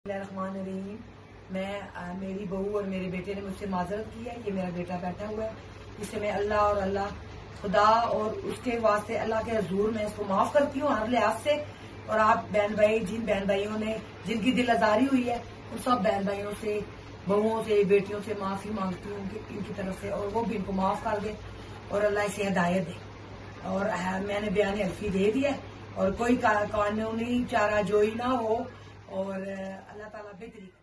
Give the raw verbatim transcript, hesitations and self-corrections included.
रहमान। मैं आ, मेरी बहू और मेरे बेटे ने मुझसे माजरत की है। ये मेरा बेटा बैठा हुआ है, इसे मैं अल्लाह और अल्लाह खुदा और उसके वास्ते अल्लाह के हजूर में इसको माफ करती हूँ हर लिहाज से। और आप बहन भाई, जिन बहन भाइयों ने जिनकी दिल आजारी हुई है, उन सब बहन भाइयों से, बहुओं से, बेटियों से माफी मांगती हूँ कि इनकी तरफ से, और वो भी इनको माफ कर दे और अल्लाह इसे हिदायत दे। और आ, मैंने बयान हल्फी दे दिया और कोई कानूनी चारा जोई ना हो और अल्लाह ताला बेहतरी